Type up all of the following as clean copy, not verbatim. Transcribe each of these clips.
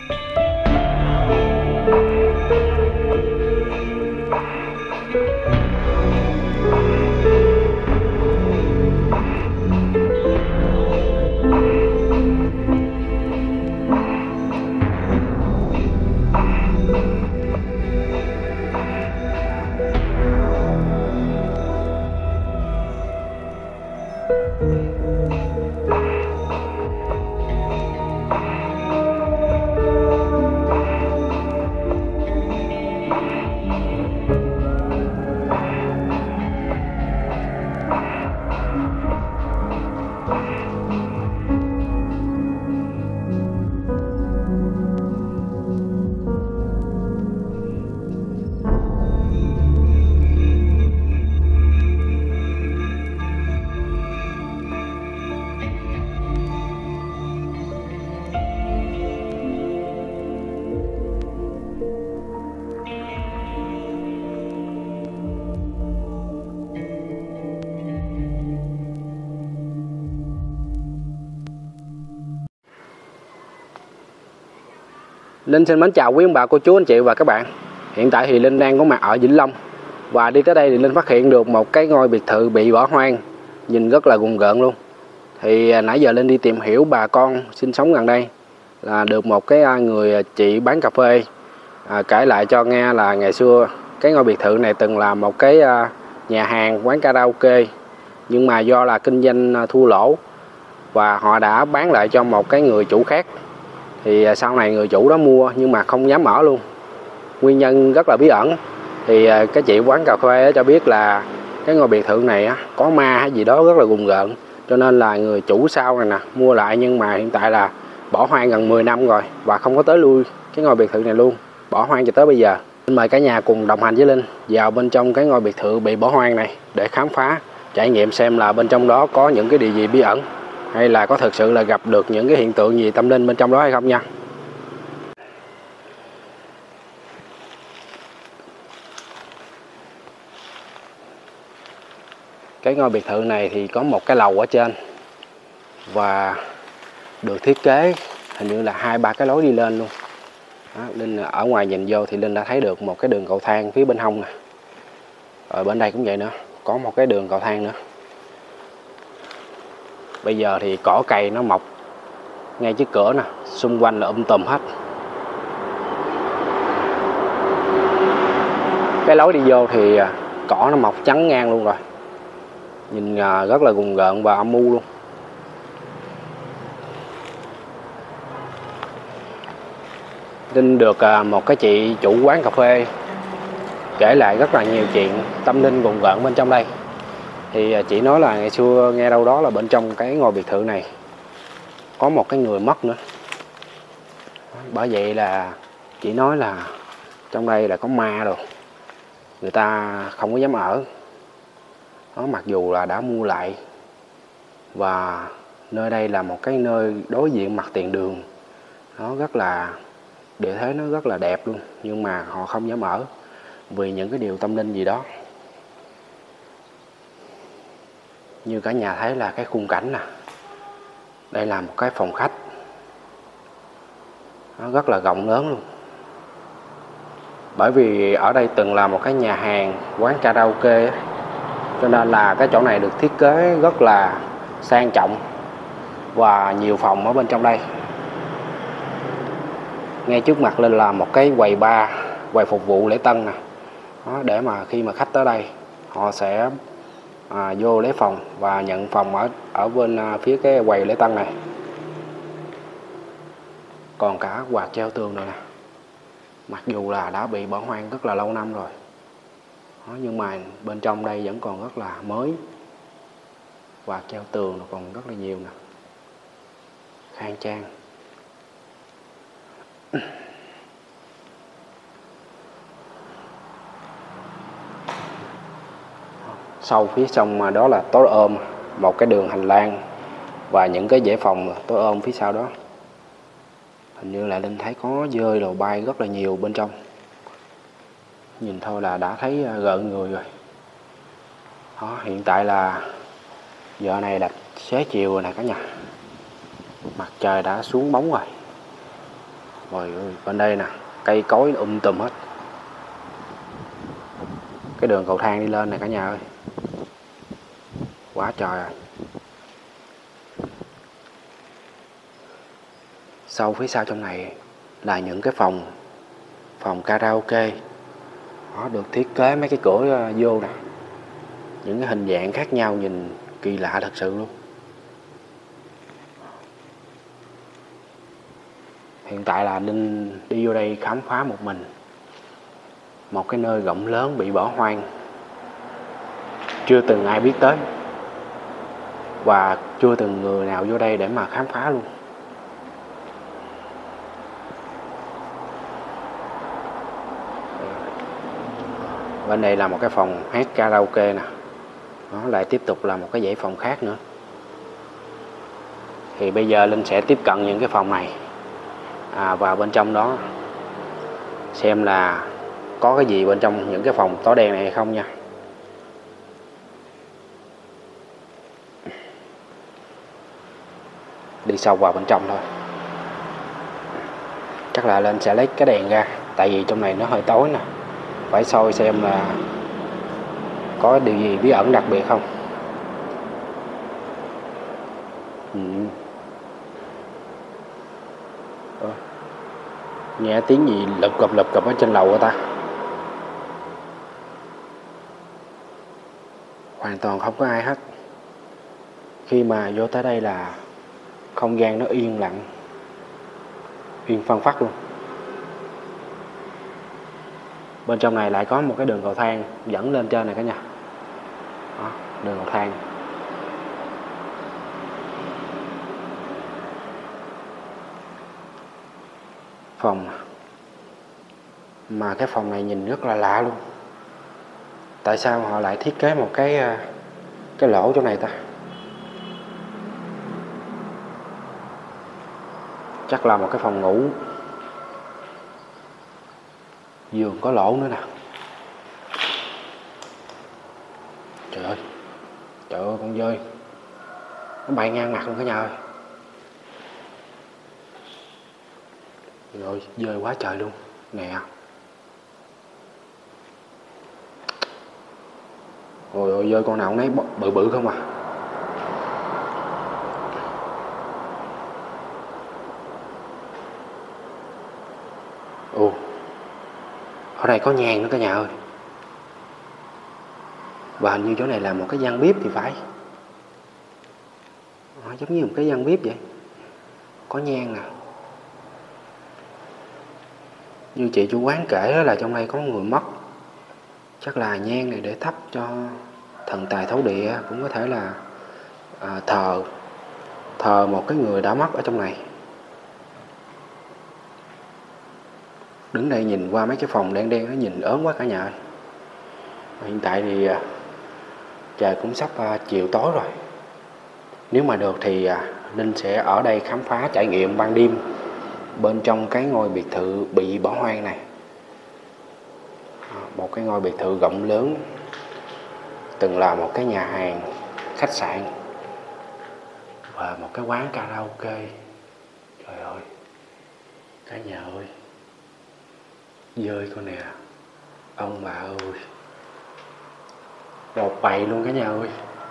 Linh xin mến chào quý ông bà, cô chú, anh chị và các bạn. Hiện tại thì Linh đang có mặt ở Vĩnh Long. Và đi tới đây thì Linh phát hiện được một cái ngôi biệt thự bị bỏ hoang, nhìn rất là gùng gợn luôn. Thì nãy giờ Linh đi tìm hiểu bà con sinh sống gần đây, là được một cái người chị bán cà phê kể lại cho nghe là ngày xưa cái ngôi biệt thự này từng là một cái nhà hàng, quán karaoke. Nhưng mà do là kinh doanh thua lỗ và họ đã bán lại cho một cái người chủ khác. Thì sau này người chủ đó mua nhưng mà không dám mở luôn. Nguyên nhân rất là bí ẩn. Thì cái chị quán cà phê cho biết là cái ngôi biệt thự này có ma hay gì đó rất là gùng gợn. Cho nên là người chủ sau này nè mua lại, nhưng mà hiện tại là bỏ hoang gần 10 năm rồi và không có tới lui cái ngôi biệt thự này luôn, bỏ hoang cho tới bây giờ. Xin mời cả nhà cùng đồng hành với Linh vào bên trong cái ngôi biệt thự bị bỏ hoang này để khám phá, trải nghiệm xem là bên trong đó có những cái điều gì bí ẩn, hay là có thực sự là gặp được những cái hiện tượng gì tâm linh bên trong đó hay không nha. Cái ngôi biệt thự này thì có một cái lầu ở trên và được thiết kế hình như là 2-3 cái lối đi lên luôn. Đó, Linh ở ngoài nhìn vô thì Linh đã thấy được một cái đường cầu thang phía bên hông nè. Rồi bên đây cũng vậy nữa, có một cái đường cầu thang nữa. Bây giờ thì cỏ cây nó mọc ngay trước cửa nè, xung quanh là tùm hết. Cái lối đi vô thì cỏ nó mọc trắng ngang luôn rồi, nhìn rất là gùng gợn và âm u luôn. Linh được một cái chị chủ quán cà phê kể lại rất là nhiều chuyện tâm linh gùng gợn bên trong đây. Thì chị nói là ngày xưa nghe đâu đó là bên trong cái ngôi biệt thự này có một cái người mất nữa. Bởi vậy là chị nói là trong đây là có ma rồi, người ta không có dám ở. Đó, mặc dù là đã mua lại và nơi đây là một cái nơi đối diện mặt tiền đường. Nó rất là, địa thế nó rất là đẹp luôn, nhưng mà họ không dám ở vì những cái điều tâm linh gì đó. Như cả nhà thấy là cái khung cảnh nè, đây là một cái phòng khách, nó rất là rộng lớn luôn. Bởi vì ở đây từng là một cái nhà hàng, quán karaoke, cho nên là cái chỗ này được thiết kế rất là sang trọng và nhiều phòng ở bên trong đây. Ngay trước mặt lên là một cái quầy bar, quầy phục vụ lễ tân nè. Đó, để mà khi mà khách tới đây họ sẽ vô lấy phòng và nhận phòng ở bên phía cái quầy lễ tân này. Còn cả quạt treo tường rồi nè, mặc dù là đã bị bỏ hoang rất là lâu năm rồi. Đó, nhưng mà bên trong đây vẫn còn rất là mới. Quạt treo tường còn rất là nhiều nè, khang trang. Sau phía trong mà đó là tối ôm, một cái đường hành lang và những cái dãy phòng tối ôm phía sau đó. Hình như là Linh thấy có dơi đồ bay rất là nhiều bên trong. Nhìn thôi là đã thấy gợn người rồi. Đó, hiện tại là giờ này là xế chiều rồi nè cả nhà. Mặt trời đã xuống bóng rồi. Rồi bên đây nè, cây cối tùm hết. Cái đường cầu thang đi lên này cả nhà ơi, quá trời rồi. Phía sau trong này là những cái phòng karaoke. Nó được thiết kế mấy cái cửa vô nè, những cái hình dạng khác nhau, nhìn kỳ lạ thật sự luôn. Hiện tại là Linh đi vô đây khám phá một mình một cái nơi rộng lớn bị bỏ hoang, chưa từng ai biết tới, và chưa từng người nào vô đây để mà khám phá luôn. Bên đây là một cái phòng hát karaoke nè, nó lại tiếp tục là một cái dãy phòng khác nữa. Thì bây giờ Linh sẽ tiếp cận những cái phòng này, vào bên trong đó xem là có cái gì bên trong những cái phòng tối đen này hay không nha. Đi sâu vào bên trong thôi. Chắc là Linh sẽ lấy cái đèn ra, tại vì trong này nó hơi tối nè, phải soi xem là có điều gì bí ẩn đặc biệt không. Nghe tiếng gì lụp cụp ở trên lầu của ta. Hoàn toàn không có ai hết. Khi mà vô tới đây là không gian nó yên lặng, yên phăng phắc luôn. Bên trong này lại có một cái đường cầu thang dẫn lên trên này cả nhà. Đó, đường cầu thang. Phòng mà cái phòng này nhìn rất là lạ luôn. Tại sao họ lại thiết kế một cái lỗ chỗ này ta? Chắc là một cái phòng ngủ. Giường có lỗ nữa nè. Trời ơi, con dơi nó bay ngang mặt luôn cả nhà ơi. Rồi, dơi quá trời luôn nè. Ôi ôi, dơi con nào cũng nấy bự bự không à. Ồ, ở đây có nhang nữa cả nhà ơi. Và hình như chỗ này là một cái gian bếp thì phải. Giống như một cái gian bếp vậy. Có nhang nè. Như chị chủ quán kể là trong đây có người mất. Chắc là nhang này để thắp cho thần tài thổ địa, cũng có thể là thờ một cái người đã mất ở trong này. Đứng đây nhìn qua mấy cái phòng đen đen nó nhìn ớn quá cả nhà ơi. Hiện tại thì trời cũng sắp chiều tối rồi. Nếu mà được thì Linh sẽ ở đây khám phá trải nghiệm ban đêm bên trong cái ngôi biệt thự bị bỏ hoang này. Một cái ngôi biệt thự rộng lớn, từng là một cái nhà hàng, khách sạn và một cái quán karaoke. Trời ơi, cả nhà ơi, dơi con nè, ông bà ơi, một bầy luôn cả nhà ơi.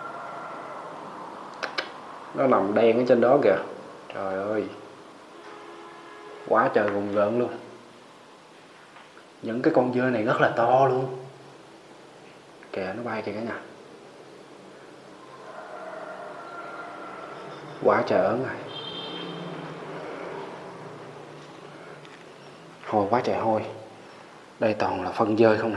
Nó nằm đen ở trên đó kìa. Trời ơi, quá trời rùng rợn luôn. Những cái con dơi này rất là to luôn. Kìa, nó bay kìa cả nhà. Quá trời ớn rồi. Hôi quá trời hôi. Đây toàn là phân dơi không nè.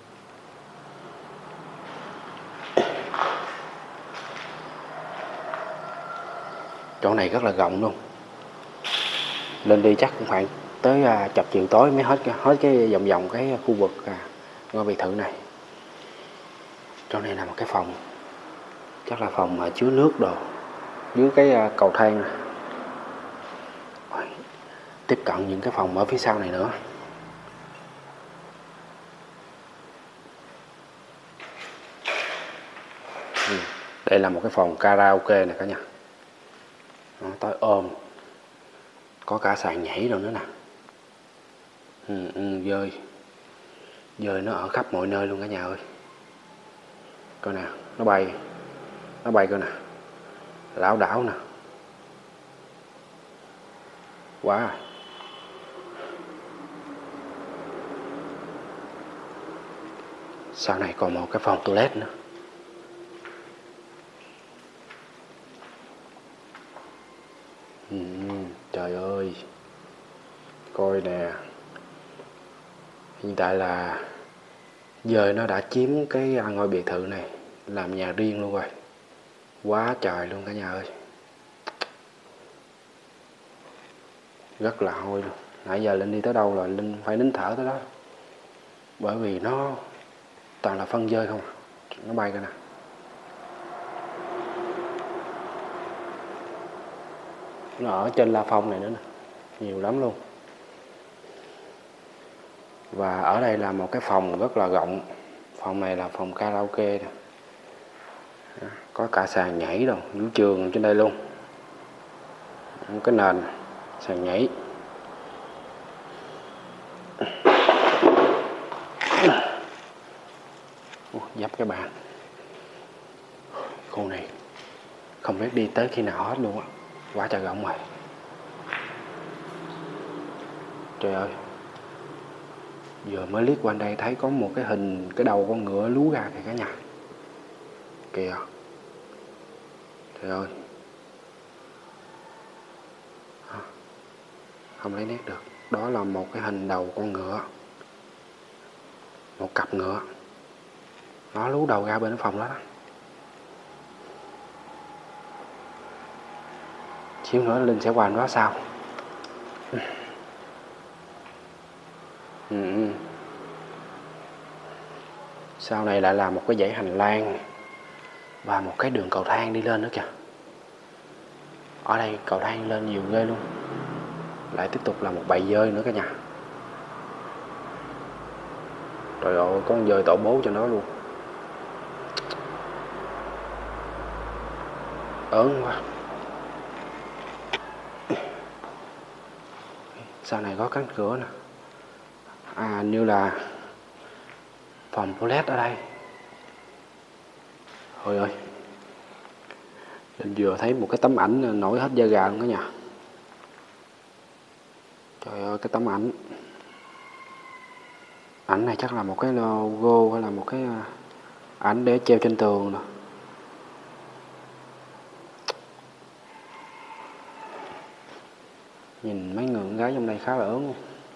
Chỗ này rất là rộng luôn. Lên đi chắc cũng khoảng tới chập chiều tối mới hết cái vòng cái khu vực ngôi biệt thự này. Chỗ này là một cái phòng, chắc là phòng mà chứa nước đồ dưới cái cầu thang này. Tiếp cận những cái phòng ở phía sau này nữa. Đây là một cái phòng karaoke này cả nhà. Nó tới ôm, có cả sàn nhảy rồi nữa nè. Dơi. Dơi nó ở khắp mọi nơi luôn cả nhà ơi. Coi nè, nó bay. Nó bay coi nè. Lảo đảo nè. Quá. Sau này còn một cái phòng toilet nữa. Trời ơi. Coi nè. Hiện tại là dơi nó đã chiếm cái ngôi biệt thự này làm nhà riêng luôn rồi. Quá trời luôn cả nhà ơi. Rất là hôi luôn. Nãy giờ Linh đi tới đâu rồi Linh phải nín thở tới đó. Bởi vì nó toàn là phân dơi không à. Nó bay coi nè. Nó ở trên la phong này nữa nè. Nhiều lắm luôn. Và ở đây là một cái phòng rất là rộng. Phòng này là phòng karaoke nè. Có cả sàn nhảy rồi, vũ trường trên đây luôn. Cái nền sàn nhảy. Dấp cái bàn. Khu này không biết đi tới khi nào hết luôn á. Quá trời rộng rồi. Trời ơi. Giờ mới liếc qua đây thấy có một cái hình cái đầu con ngựa lú ra kìa cả nhà. Kìa. Trời ơi. Không lấy nét được. Đó là một cái hình đầu con ngựa. Một cặp ngựa. Nó lú đầu ra bên cái phòng đó. Xíu nữa Linh sẽ qua đó sau. Sau này lại là một cái dãy hành lang và một cái đường cầu thang đi lên nữa kìa. Ở đây cầu thang lên nhiều ghê luôn. Lại tiếp tục là một bầy dơi nữa cả nhà. Trời ơi, có con dơi tổ bố cho nó luôn. Ớn quá. Sau này có cánh cửa nè. Như là phòng toilet ở đây. Ôi ơi. Mình vừa thấy một cái tấm ảnh nổi hết da gà luôn cả nhà. Trời ơi, cái tấm ảnh. Ảnh này chắc là một cái logo hay là một cái ảnh để treo trên tường nè. Nhìn mấy người con gái trong đây khá là ớn luôn.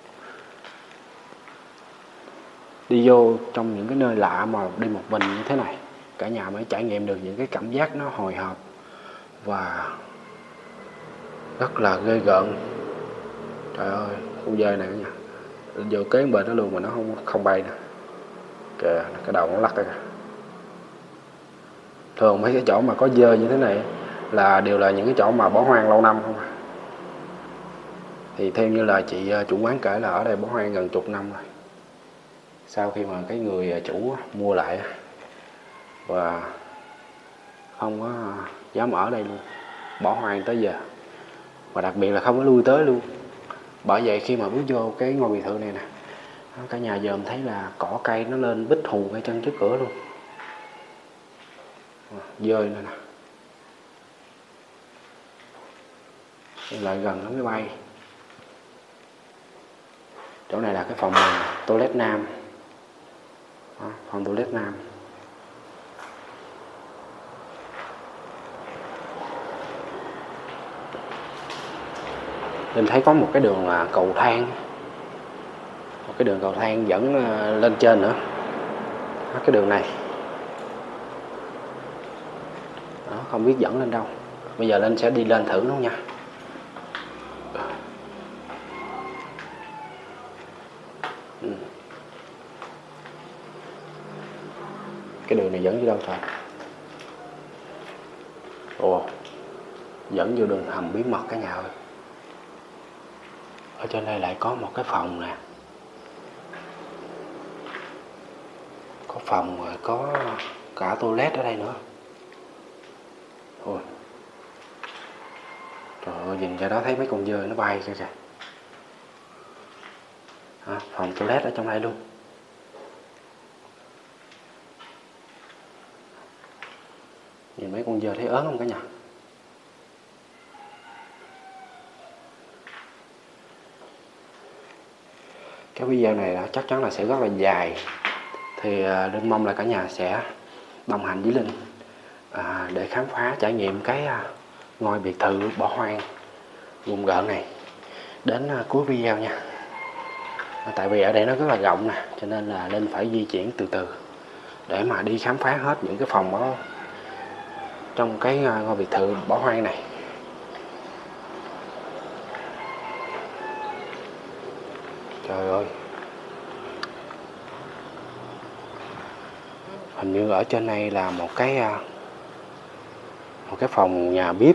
Đi vô trong những cái nơi lạ mà đi một mình như thế này, cả nhà mới trải nghiệm được những cái cảm giác nó hồi hộp và rất là ghê gợn. Trời ơi, con dơi này nha. Vô kế bên nó luôn mà nó không bay nè. Kìa, cái đầu nó lắc ra kìa. Thường mấy cái chỗ mà có dơi như thế này là đều là những cái chỗ mà bỏ hoang lâu năm không à. Thì theo như là chị chủ quán kể là ở đây bỏ hoang gần chục năm rồi. Sau khi mà cái người chủ mua lại và không có dám ở đây luôn, bỏ hoang tới giờ. Và đặc biệt là không có lui tới luôn. Bởi vậy khi mà bước vô cái ngôi biệt thự này nè, cả nhà dòm thấy là cỏ cây nó lên bít hù ngay chân trước cửa luôn. Dơi nữa nè. Lại gần nó mới bay. Chỗ này là cái phòng toilet nam. Phòng toilet nam. Mình thấy có một cái đường cầu thang. Một cái đường cầu thang dẫn lên trên nữa. Cái đường này. Đó, không biết dẫn lên đâu. Bây giờ Linh sẽ đi lên thử nó nha. Cái đường này dẫn vô đâu thôi? Ồ, dẫn vô đường hầm bí mật cả nhà ơi. Ở trên đây lại có một cái phòng nè. Có phòng rồi có cả toilet ở đây nữa. Ôi. Trời ơi, nhìn ra đó thấy mấy con dơi nó bay kìa kìa. Phòng toilet ở trong đây luôn. Nhìn mấy con dơ thấy ớn không cả nhà? Cái video này chắc chắn là sẽ rất là dài, thì Linh mong là cả nhà sẽ đồng hành với Linh để khám phá trải nghiệm cái ngôi biệt thự bỏ hoang vùng gợn này đến cuối video nha. Tại vì ở đây nó rất là rộng nè, cho nên là Linh phải di chuyển từ từ để mà đi khám phá hết những cái phòng đó trong cái ngôi biệt thự bỏ hoang này. Trời ơi, hình như ở trên này là một cái phòng nhà bếp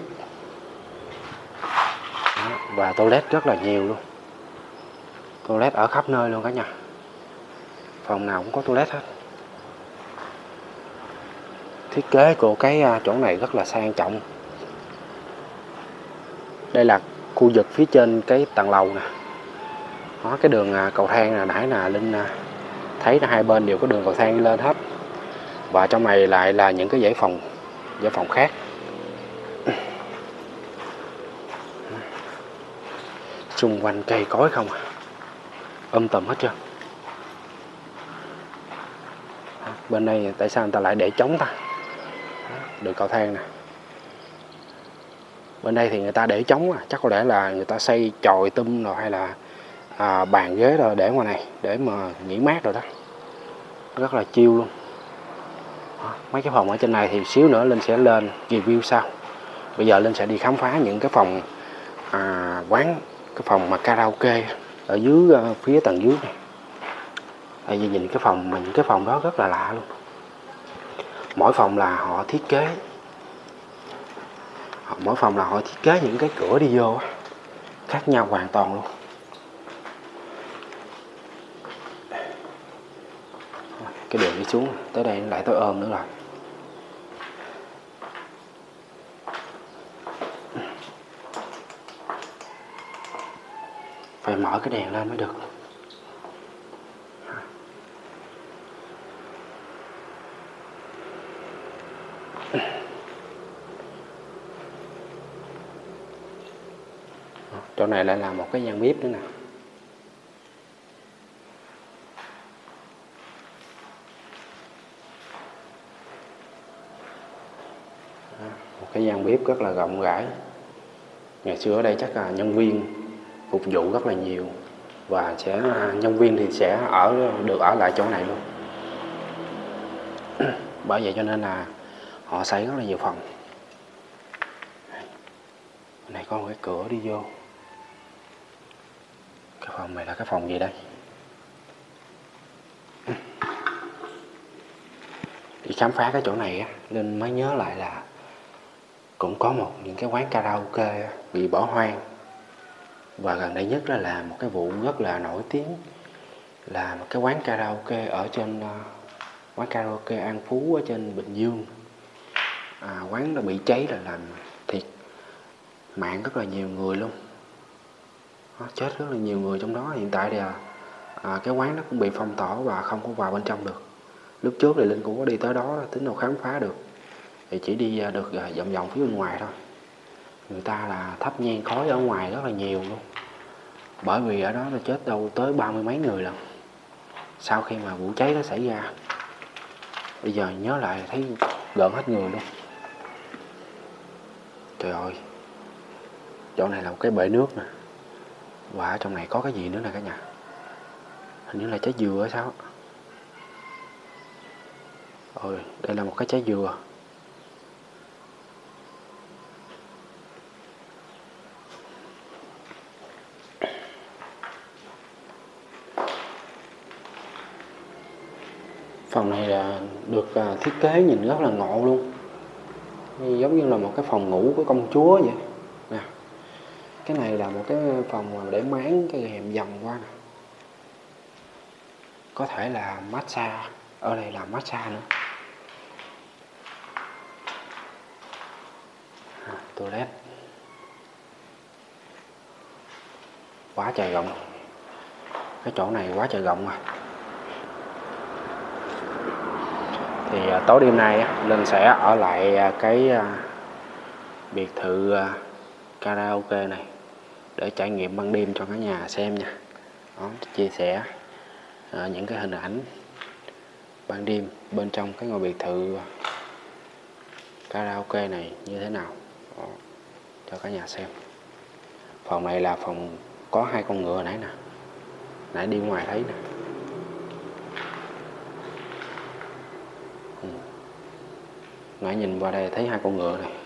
và toilet rất là nhiều luôn. Toilet ở khắp nơi luôn cả nhà, phòng nào cũng có toilet hết. Thiết kế của cái chỗ này rất là sang trọng. Đây là khu vực phía trên cái tầng lầu nè. Đó, cái đường cầu thang là nãy là Linh thấy là hai bên đều có đường cầu thang đi lên hết. Và trong này lại là những cái dãy phòng khác. Xung quanh cây cối không à, tùm hết trơn. Bên đây tại sao người ta lại để trống ta? Đường cầu thang nè. Bên đây thì người ta để trống, chắc có lẽ là người ta xây chòi rồi hay là bàn ghế rồi để ngoài này để mà nghỉ mát rồi đó. Rất là chill luôn. Mấy cái phòng ở trên này thì xíu nữa Linh sẽ lên review sau. Bây giờ Linh sẽ đi khám phá những cái phòng quán, cái phòng mà karaoke ở dưới phía tầng dưới này. Tại vì nhìn những cái phòng đó rất là lạ luôn. Mỗi phòng là họ thiết kế những cái cửa đi vô khác nhau hoàn toàn luôn. Cái đường đi xuống tới đây lại tới ôm nữa rồi. Phải mở cái đèn lên mới được. Chỗ này lại là một cái gian bếp nữa nè. Một cái gian bếp rất là rộng rãi. Ngày xưa ở đây chắc là nhân viên phục vụ rất là nhiều, và nhân viên thì sẽ được ở lại chỗ này luôn. Bởi vậy cho nên là họ xây rất là nhiều phòng. Bên này có một cái cửa đi vô. Cái phòng này là cái phòng gì đây? Đi khám phá cái chỗ này á, Linh mới nhớ lại là cũng có những cái quán karaoke bị bỏ hoang. Và gần đây nhất là một cái vụ rất là nổi tiếng, là một cái quán karaoke ở trên quán karaoke An Phú ở trên Bình Dương. Quán đã bị cháy là làm thiệt mạng rất là nhiều người luôn. Chết rất là nhiều người trong đó. Hiện tại thì cái quán nó cũng bị phong tỏa và không có vào bên trong được. Lúc trước thì Linh cũng có đi tới đó tính nào khám phá được, thì chỉ đi được vòng vòng phía bên ngoài thôi. Người ta là thắp nhang khói ở ngoài rất là nhiều luôn. Bởi vì ở đó là chết đâu tới 30 mấy người lần sau khi mà vụ cháy đó xảy ra. Bây giờ nhớ lại thấy gợn hết người luôn. Trời ơi, chỗ này là một cái bể nước nè. Và ở trong này có cái gì nữa nè cả nhà. Hình như là trái dừa hay sao. Ôi, đây là một cái trái dừa. Phòng này là được thiết kế nhìn rất là ngộ luôn. Giống như là một cái phòng ngủ của công chúa vậy nè. Cái này là một cái phòng để máng cái rèm vòng qua nè. Có thể là massage. Ở đây là massage nữa. Toilet quá trời rộng. cái chỗ này quá trời rộng rồi. Thì tối đêm nay Linh sẽ ở lại cái biệt thự karaoke này để trải nghiệm ban đêm cho cả nhà xem nha. Đó, chia sẻ những cái hình ảnh ban đêm bên trong cái ngôi biệt thự karaoke này như thế nào. Đó, cho cả nhà xem. Phòng này là phòng có 2 con ngựa nãy nè, nãy đi ngoài thấy nè. Nãy nhìn qua đây thấy 2 con ngựa này.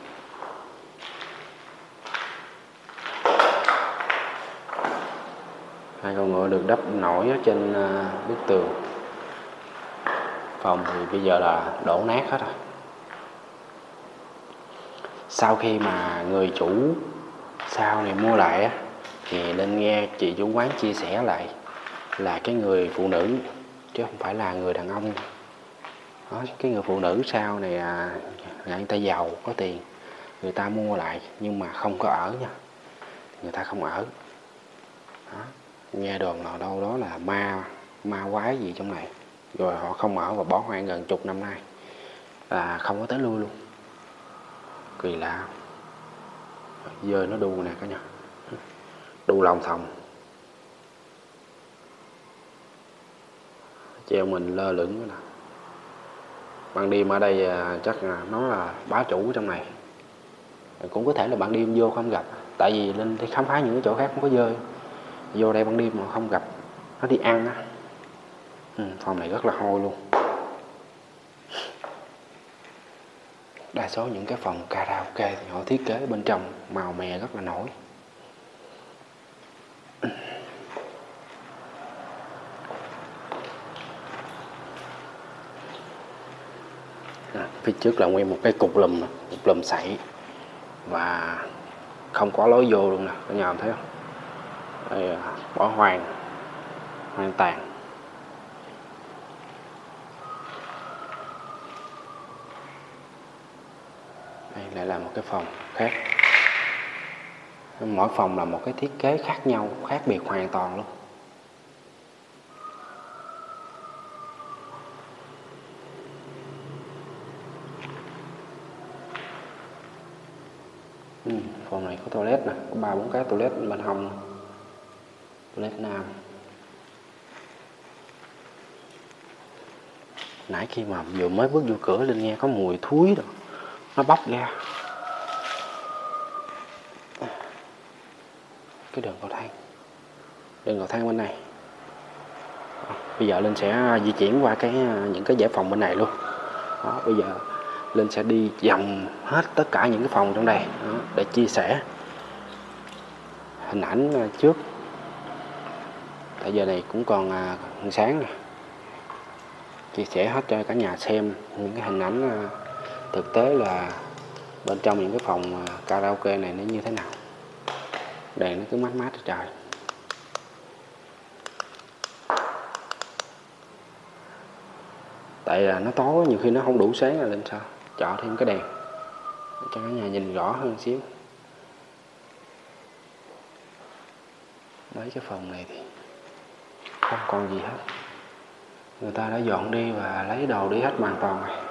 Hai con ngựa được đắp nổi ở trên bức tường. Phòng thì bây giờ là đổ nát hết rồi. Sau khi mà người chủ sau này mua lại thì Linh nghe chị chủ quán chia sẻ lại là cái người phụ nữ chứ không phải là người đàn ông. Đó, cái người phụ nữ sau này người ta giàu có tiền, người ta mua lại nhưng mà không có ở nha, người ta không ở. Đó, nghe đồn nào đâu đó là ma quái gì trong này, rồi họ không ở và bỏ hoang gần chục năm nay, là không có tới lui luôn. Kỳ lạ. Dơi nó đu nè cả nhà, đu lòng thòng, treo mình lơ lửng nữa nè. Ban đêm ở đây chắc là nó là bá chủ trong này. Cũng có thể là ban đêm vô không gặp, tại vì Linh đi khám phá những cái chỗ khác không có dơi, vô đây ban đêm mà không gặp, nó đi ăn á. Phòng này rất là hôi luôn. Đa số những cái phòng karaoke thì họ thiết kế bên trong màu mè rất là nổi. Phía trước là nguyên một cái cục lùm sậy và không có lối vô luôn nè, cả nhà thấy không? Đây, bỏ hoang tàn. Đây lại là một cái phòng khác. Mỗi phòng là một cái thiết kế khác nhau, khác biệt hoàn toàn luôn. Phòng này có toilet nè, có 3-4 cái toilet bên hông, toilet nam. Nãy khi mà vừa mới bước vô cửa Linh nghe có mùi thúi rồi, nó bốc ra. Cái đường cầu thang bên này. Bây giờ Linh sẽ di chuyển qua những cái dãy phòng bên này luôn. Đó, bây giờ Linh sẽ đi vòng hết tất cả những cái phòng trong đây đó, để chia sẻ hình ảnh trước. Tại giờ này cũng còn sáng nè, chia sẻ hết cho cả nhà xem những cái hình ảnh thực tế là bên trong những cái phòng karaoke này nó như thế nào. Đèn nó cứ mát mát trời. Tại là nó tối, nhiều khi nó không đủ sáng là Linh sao chọn thêm cái đèn cho cả nhà nhìn rõ hơn xíu. Đấy, cái phòng này thì không còn gì hết, người ta đã dọn đi và lấy đồ đi hết hoàn toàn rồi.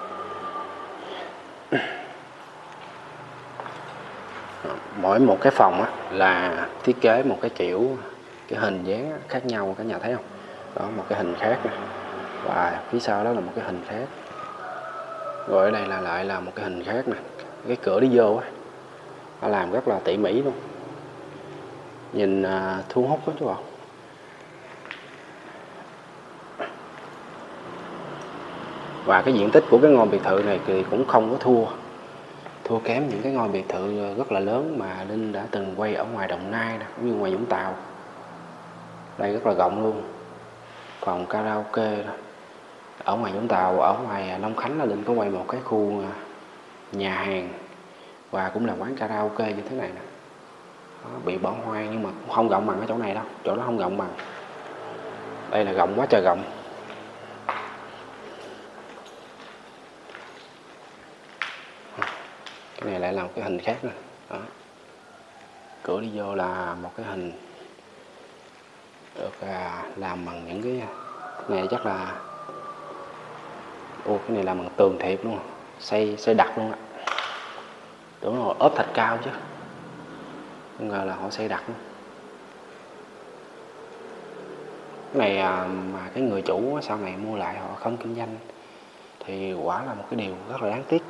Mỗi một cái phòng là thiết kế một cái kiểu, cái hình dáng khác nhau, cả nhà thấy không? Đó, một cái hình khác nè, và phía sau đó là một cái hình khác, rồi ở đây là lại là một cái hình khác nè. Cái cửa đi vô nó làm rất là tỉ mỉ luôn, nhìn thu hút đó chú ạ. Và cái diện tích của cái ngôi biệt thự này thì cũng không có thua kém những cái ngôi biệt thự rất là lớn mà Linh đã từng quay ở ngoài Đồng Nai nè, cũng như ngoài Vũng Tàu. Đây rất là rộng luôn. Phòng karaoke ở ngoài Vũng Tàu, ở ngoài Long Khánh là Linh có quay một cái khu nhà hàng và cũng là quán karaoke như thế này nè. Đó, bị bỏ hoang nhưng mà cũng không rộng bằng cái chỗ này đâu, chỗ đó không rộng bằng. Đây là rộng quá trời rộng. Cái này lại là một cái hình khác nè. Đó. Cửa đi vô là một cái hình được làm bằng những cái này chắc là cái này làm bằng tường thiệp luôn, xây đặt luôn á. Đúng rồi, ốp thạch cao chứ, không ngờ là họ xây đặt luôn. Cái này mà cái người chủ sau này mua lại họ không kinh doanh thì quả là một cái điều rất là đáng tiếc.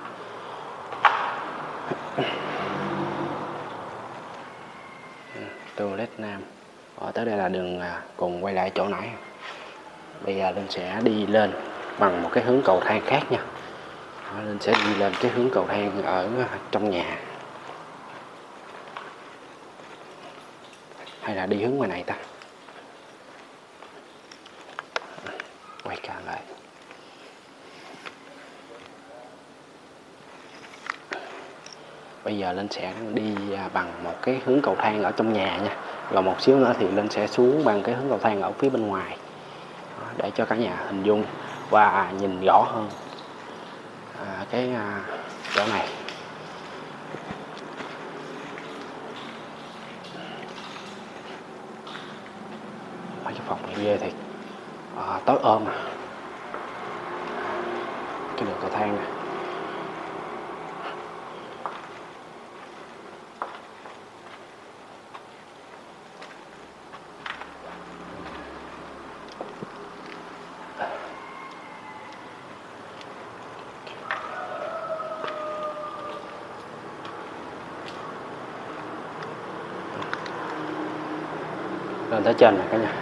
Toilet nam. Tới đây là đường cùng quay lại chỗ nãy. Bây giờ Linh sẽ đi lên bằng một cái hướng cầu thang khác nha. Linh sẽ đi lên cái hướng cầu thang ở trong nhà, hay là đi hướng ngoài này ta? Quay cả lại. Bây giờ Linh sẽ đi bằng một cái hướng cầu thang ở trong nhà nha. Rồi một xíu nữa thì Linh sẽ xuống bằng cái hướng cầu thang ở phía bên ngoài, để cho cả nhà hình dung và nhìn rõ hơn cái chỗ này. Mấy cái phòng này ghê thiệt, tối ôm cái đường cầu thang này. Lên tới trên này cả nhà.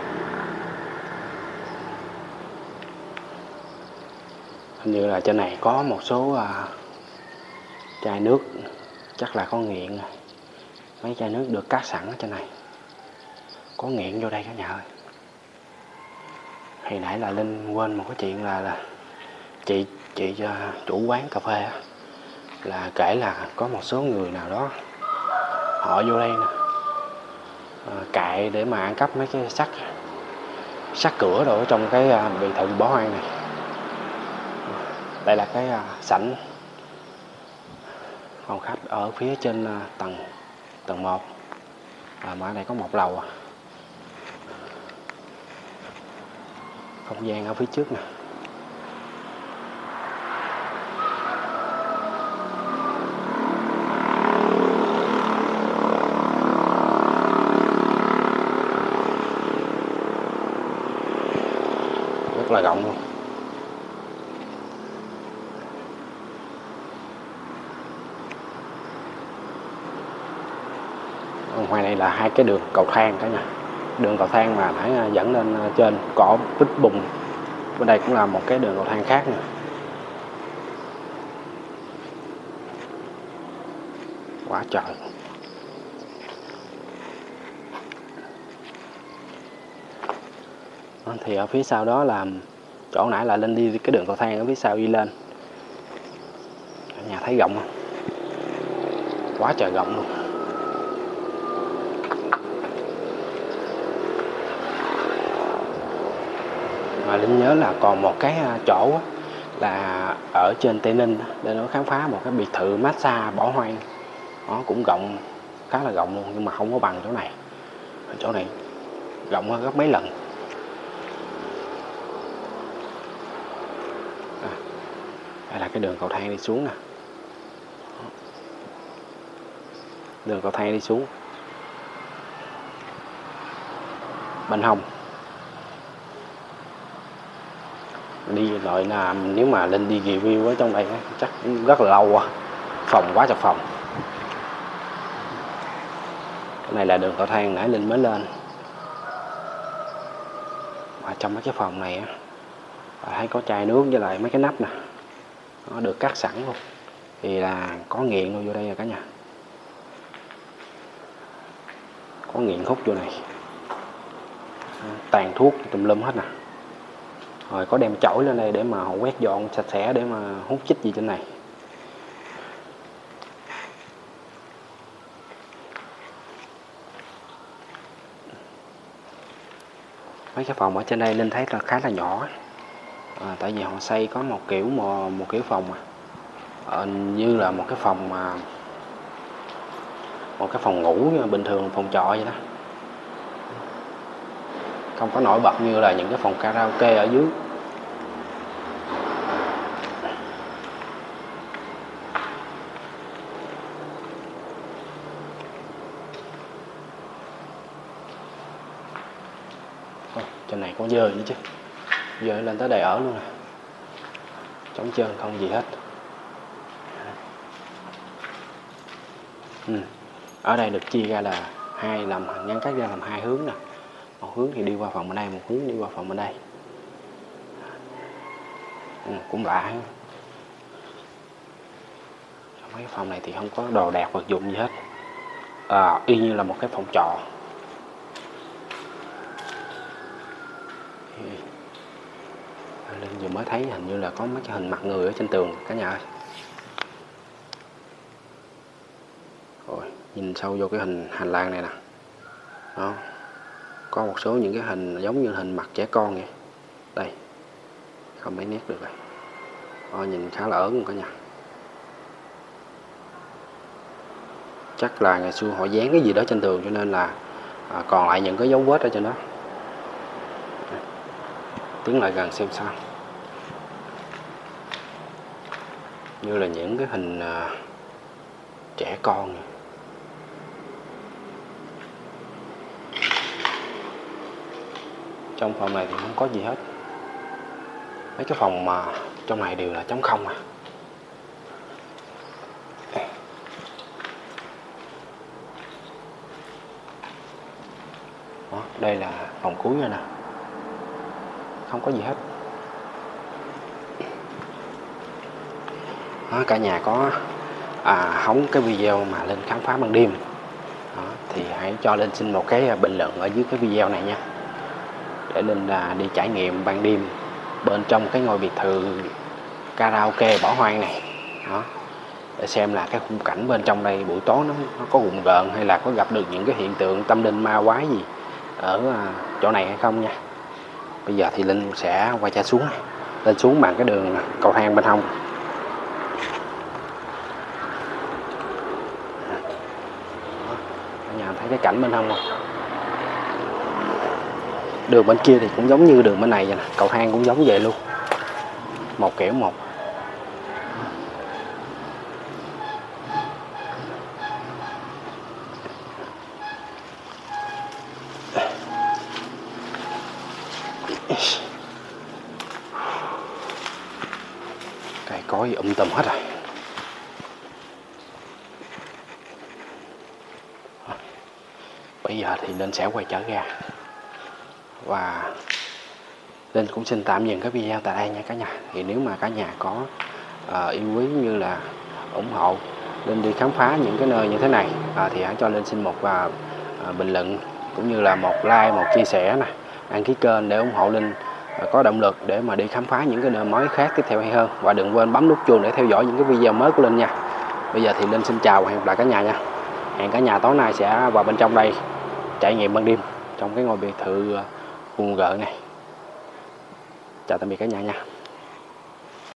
Hình như là trên này có một số chai nước, chắc là có nghiện. Mấy chai nước được cắt sẵn ở trên này, có nghiện vô đây cả nhà ơi. Hồi nãy là Linh quên một cái chuyện là chị chủ quán cà phê là kể là có một số người nào đó họ vô đây nè, cạy để mà ăn cắp mấy cái sắt cửa rồi ở trong cái biệt thự bỏ hoang này. Đây là cái sảnh phòng khách ở phía trên tầng 1, mà ở đây có một lầu. Không gian ở phía trước nè. Rất là rộng luôn. Ngoài này là hai cái đường cầu thang cả nhà. Đường cầu thang mà nãy dẫn lên trên cỏ vít bùn. Bên đây cũng là một cái đường cầu thang khác nè. Quá trời. Thì ở phía sau đó là chỗ nãy là Linh đi cái đường cầu thang ở phía sau đi lên. Cả nhà thấy rộng không? Quá trời rộng luôn. Mà Linh nhớ là còn một cái chỗ là ở trên Tây Ninh để nó khám phá một cái biệt thự massage bỏ hoang. Nó cũng rộng, khá là rộng luôn, nhưng mà không có bằng chỗ này. Chỗ này rộng hơn gấp mấy lần. Đây là cái đường cầu thang đi xuống nè. Đường cầu thang đi xuống bên hông. Đi loại là nếu mà Linh đi review ở trong đây chắc rất là lâu phòng quá trời phòng. Cái này là đường cầu thang nãy Linh mới lên. Và trong mấy cái phòng này thấy có chai nước với lại mấy cái nắp nè, nó được cắt sẵn luôn, thì là có nghiện luôn vô đây rồi cả nhà. Có nghiện hút vô này, tàn thuốc tùm lum hết nè. Rồi có đem chổi lên đây để mà họ quét dọn sạch sẽ để mà hút chích gì trên này. Mấy cái phòng ở trên đây Linh thấy là khá là nhỏ. Tại vì họ xây có một kiểu phòng như là một cái phòng ngủ bình thường, phòng trọ vậy đó. không có nổi bật như là những cái phòng karaoke ở dưới. Trên này có dơi nữa chứ, dơi lên tới đây ở luôn nè, trống trơn không gì hết. Ở đây được chia ra là ngăn cách ra làm hai hướng nè, một hướng thì đi qua phòng bên đây, một hướng đi qua phòng bên đây. Cũng lạ. Trong mấy phòng này thì không có đồ đạc vật dụng gì hết, y như là một cái phòng trọ. Linh vừa mới thấy hình như là có mấy cái hình mặt người ở trên tường cả nhà ơi. Rồi nhìn sâu vô cái hình hành lang này nè, đó, có một số những cái hình giống như hình mặt trẻ con vậy. Đây, không mấy nét được rồi. Nhìn khá là ớn luôn cả nhà. Chắc là ngày xưa họ dán cái gì đó trên tường cho nên là còn lại những cái dấu vết ở trên đó. Tiến lại gần xem sao. Như là những cái hình trẻ con này. Trong phòng này thì không có gì hết. Mấy cái phòng mà trong này đều là trống không à. Đó, đây là phòng cuối rồi nè, không có gì hết. Đó, cả nhà có hóng cái video mà Linh khám phá ban đêm. Đó, thì hãy cho Linh xin một cái bình luận ở dưới cái video này nha, để Linh đi trải nghiệm ban đêm bên trong cái ngôi biệt thự karaoke bỏ hoang này. Đó, để xem là cái khung cảnh bên trong đây buổi tối nó có rùng rợn hay là có gặp được những cái hiện tượng tâm linh ma quái gì ở chỗ này hay không nha. Bây giờ thì Linh sẽ quay trở xuống, lên xuống bằng cái đường cầu thang bên hông. Cả nhà thấy cái cảnh bên hông không? Đường bên kia thì cũng giống như đường bên này vậy nè, cầu thang cũng giống vậy luôn, một kiểu một. Cây cối tùm hết rồi. Bây giờ thì Linh sẽ quay trở ra và Linh cũng xin tạm dừng cái video tại đây nha cả nhà. Thì nếu mà cả nhà có yêu quý như là ủng hộ Linh đi khám phá những cái nơi như thế này thì hãy cho Linh xin một bình luận cũng như là một like, một chia sẻ nè, đăng ký kênh để ủng hộ Linh có động lực để mà đi khám phá những cái nơi mới khác tiếp theo hay hơn. Và đừng quên bấm nút chuông để theo dõi những cái video mới của Linh nha. Bây giờ thì Linh xin chào và hẹn gặp lại cả nhà nha. Hẹn cả nhà tối nay sẽ vào bên trong đây trải nghiệm ban đêm trong cái ngôi biệt thự rùng rợn này. Chào tạm biệt cả nhà nha.